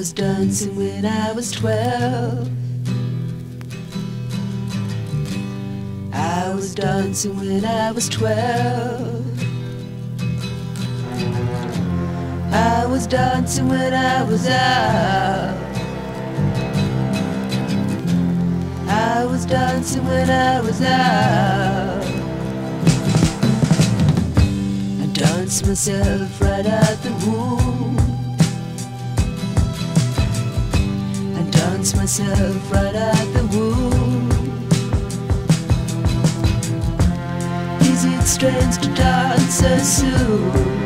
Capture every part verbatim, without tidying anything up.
was dancing when I was twelve. I was dancing when I was twelve. I was dancing when I was out. I was dancing when I was out. I danced myself right out the womb. I danced myself right out the womb. Is it strange to dance so soon?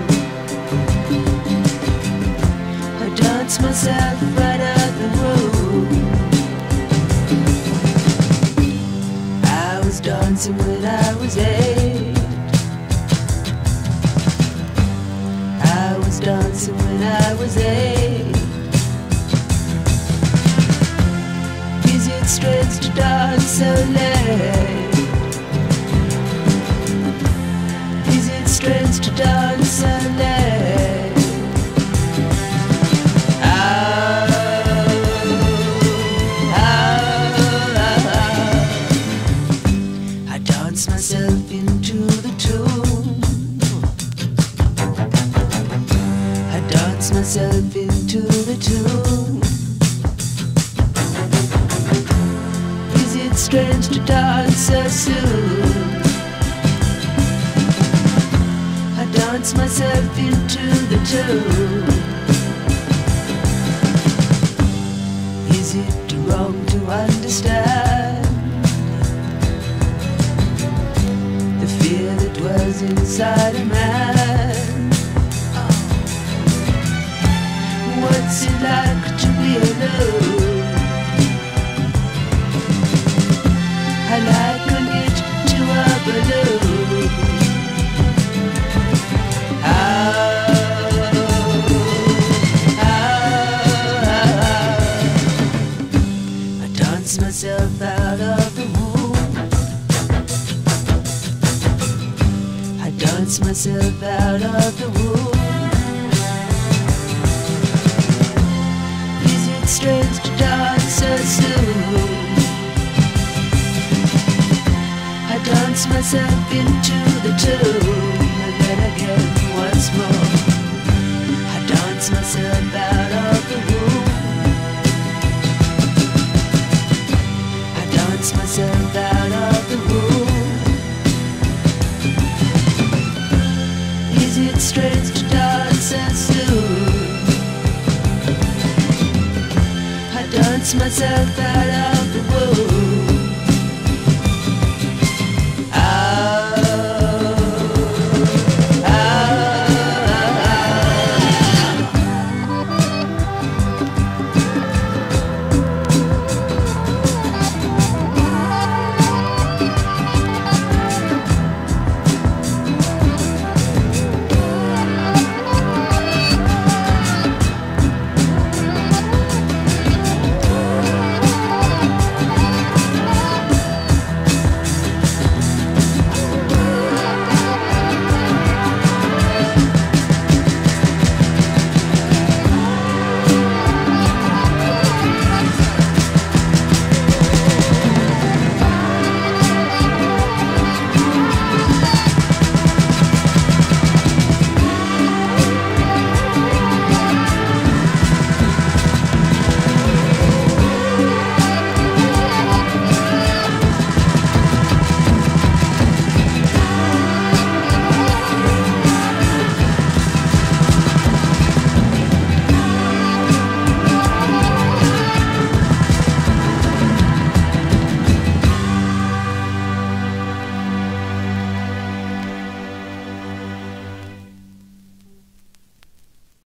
I danced myself right out the womb. I was dancing when I was eight. I was dancing when I was eight. Is it strange to dance so late? Is it strange to dance so late? Myself into the tune. I dance myself into the tune. Is it strange to dance so soon? I dance myself into the tune. Is it wrong to understand fear that was inside a man? What's it like to be alone? I liken it to a balloon. Ah, ah, ah. I dance myself out of the womb. Dance myself out of the womb. Is it strange to dance so soon? I dance myself into the tune. And then again once more I dance myself out of the womb. I dance myself out of the womb. Is it strange to dance so soon? I dance myself out of